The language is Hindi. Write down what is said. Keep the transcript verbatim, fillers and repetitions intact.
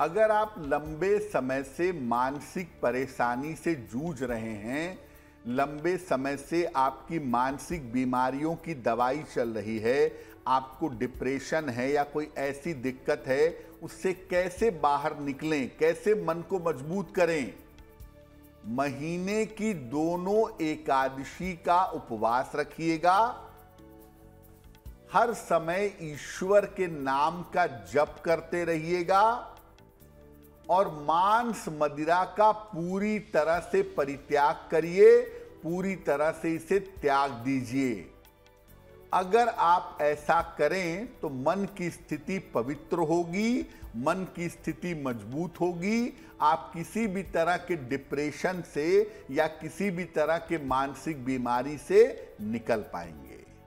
अगर आप लंबे समय से मानसिक परेशानी से जूझ रहे हैं, लंबे समय से आपकी मानसिक बीमारियों की दवाई चल रही है, आपको डिप्रेशन है या कोई ऐसी दिक्कत है, उससे कैसे बाहर निकलें, कैसे मन को मजबूत करें। महीने की दोनों एकादशी का उपवास रखिएगा। हर समय ईश्वर के नाम का जप करते रहिएगा और मांस मदिरा का पूरी तरह से परित्याग करिए, पूरी तरह से इसे त्याग दीजिए। अगर आप ऐसा करें तो मन की स्थिति पवित्र होगी, मन की स्थिति मजबूत होगी, आप किसी भी तरह के डिप्रेशन से या किसी भी तरह के मानसिक बीमारी से निकल पाएंगे।